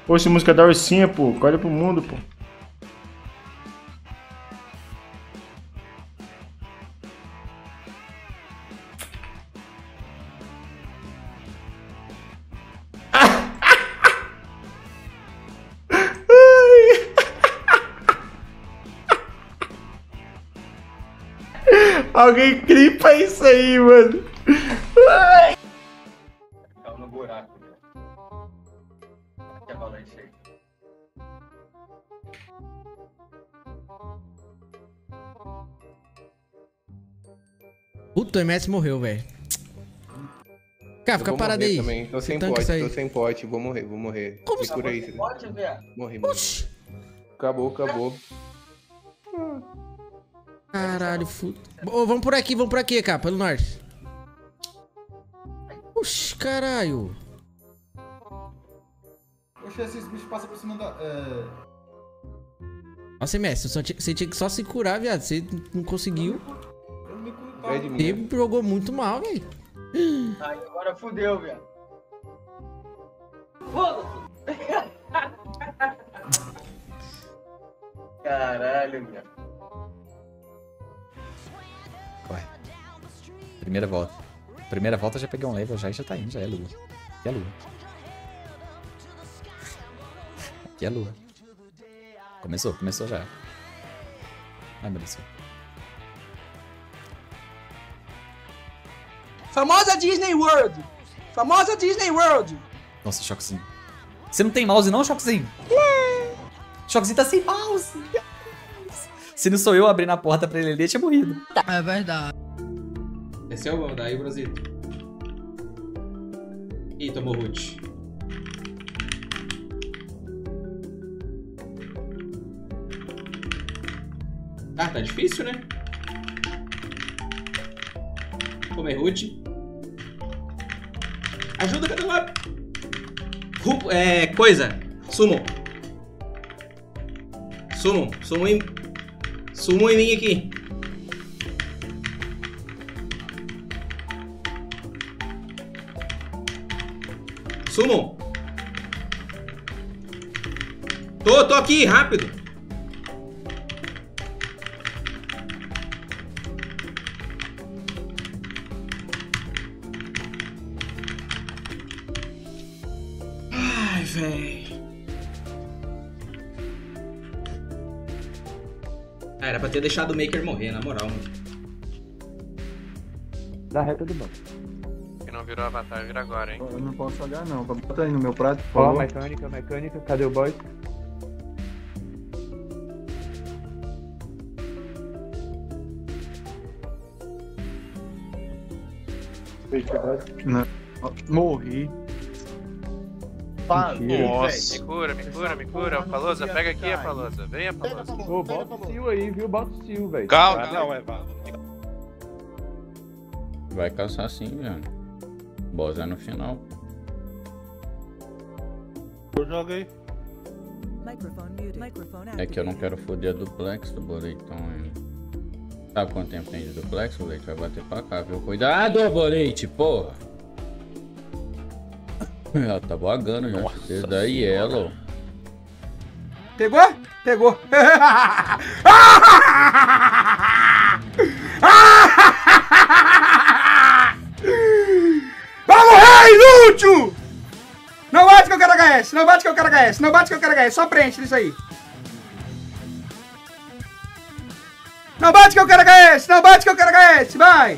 Poxa, música da ursinha, pô. Olha pro mundo, pô. Alguém clipa isso aí, mano. Caiu no buraco, velho. Que avalanche aí. Puta, o MS morreu, velho. Cara, fica parado aí. Também. Tô sem pote, vou morrer. Como me cura aí, Pode, velho. morri. Acabou. Caralho, futo. Ô, vamos por aqui, cara, pelo norte. Oxi, caralho. Oxe, esses bichos passam por cima da... Nossa, MS, você tinha que só se curar, viado. Você não conseguiu. Eu me curo. Você jogou muito mal, velho. Ai, agora fudeu, velho. Foda-se! Caralho, velho. Corre. Primeira volta. Primeira volta já peguei um level, já tá indo, já é lua. Aqui é lua. Aqui é lua. Começou já. Ai, meu Deus. Famosa Disney World! Famosa Disney World! Nossa, Choquezinho. Você não tem mouse não, Choquezinho? Choquezinho tá sem mouse. Se não sou eu abrindo a porta pra ele, tinha morrido. É verdade. Desceu? Vamos daí, Brasito. Ih, tomou root. Ah, tá difícil, né? Comer root. Ajuda, cadê lá? Coisa. Sumo em mim aqui. Sumo. Tô aqui, rápido. Ai, véi. Ah, era pra ter deixado o Maker morrer, na moral, mano. Da reta do banco. Que não virou avatar, vira agora, hein? Eu não posso olhar não, bota aí no meu prato, por Ó, favor. mecânica, cadê o boy? Não. Morri. Nossa. Me cura. Falosa, pega aqui a Falosa. Venha, Falosa. Ô, bota o Sil aí, viu? Bota o Sil, velho. Calma, não, Vai caçar sim, velho. Boss é no final. Eu joguei. É que eu não quero foder a duplex do boletão ainda. Sabe quanto tempo tem de duplex? O leite vai bater pra cá, viu? Cuidado, bolete, porra! Ela tá bugando já. Esse daí é ela, ó. Pegou? Pegou. Vai morrer, inútil! Não bate que eu quero HS, não bate que eu quero HS, não bate que eu quero HS, só preenche isso aí. Não bate que eu quero HS, não bate que eu quero HS, vai!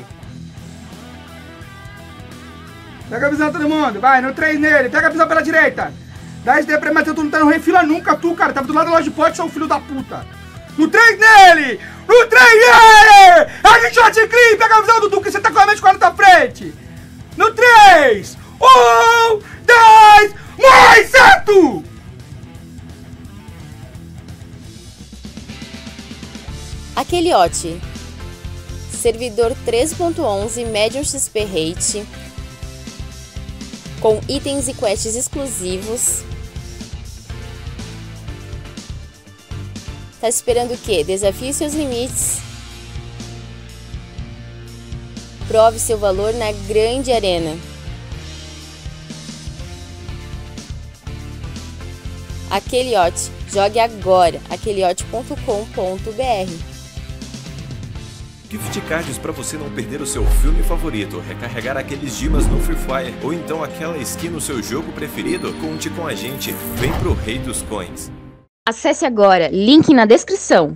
Pega a visão todo mundo, vai, no 3 nele, pega a visão pela direita. 10D pra Matheus, tu não tá no refila nunca, tu, cara, tava do lado da loja de pote, seu filho da puta. No 3 nele, no 3 nele! A gente shot clean, pega a visão do Duque, você tá com a mente 40 à frente. No 3, 1, 2, mais certo! Aqueliote. Servidor 3.11, Medium XP Rate. Com itens e quests exclusivos. Tá esperando o quê? Desafie seus limites. Prove seu valor na grande arena. Aqueleote. Jogue agora. aqueleote.com.br. Gift cards para você não perder o seu filme favorito, recarregar aqueles dimas no Free Fire ou então aquela skin no seu jogo preferido? Conte com a gente, vem pro Rei dos Coins. Acesse agora, link na descrição.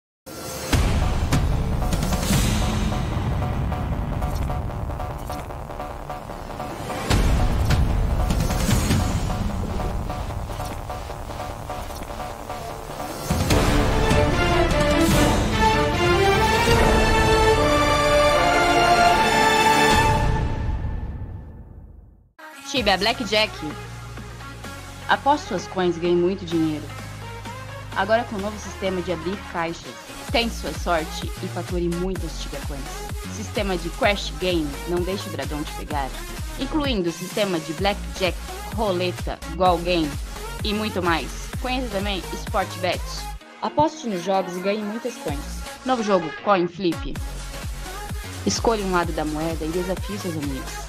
Tibia Blackjack. Após suas coins, ganhe muito dinheiro. Agora com o novo sistema de abrir caixas, tente sua sorte e fature muitas Tibia Coins. Sistema de Crash Game, não deixe o dragão te pegar. Incluindo sistema de Blackjack, roleta, Goal Game e muito mais. Conheça também Sport Bet. Aposte nos jogos e ganhe muitas coins. Novo jogo, Coin Flip. Escolha um lado da moeda e desafie seus amigos.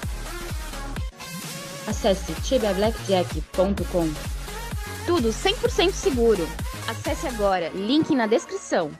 Acesse tibiablackjack.com. Tudo 100% seguro. Acesse agora, link na descrição.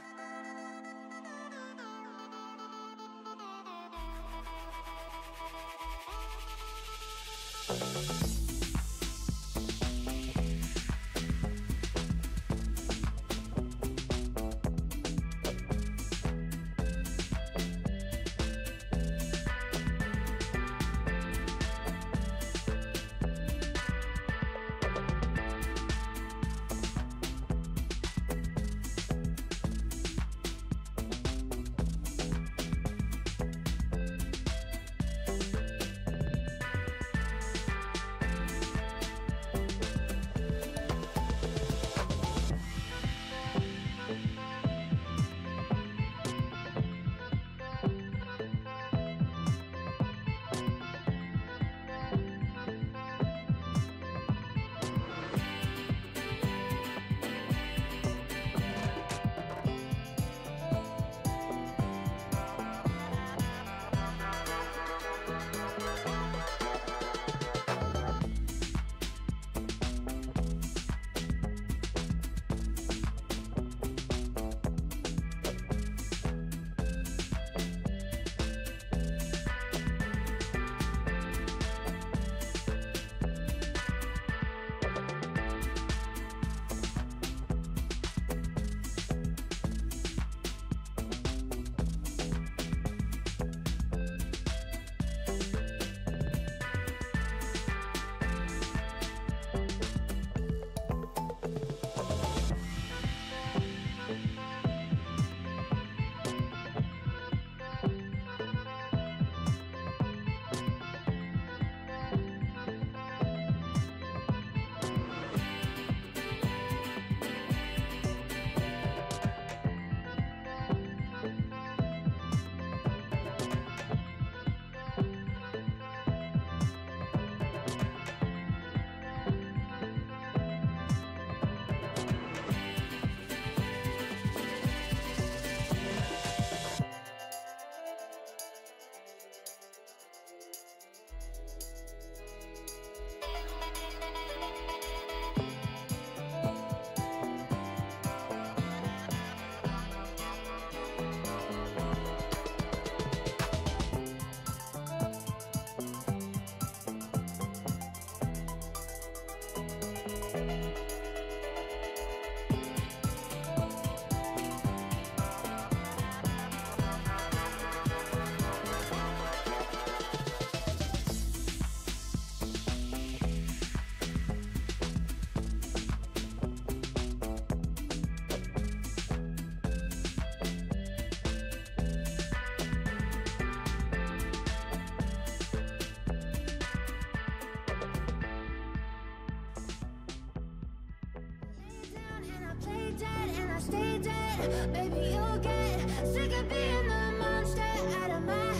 Baby, you'll get sick of being the monster out of my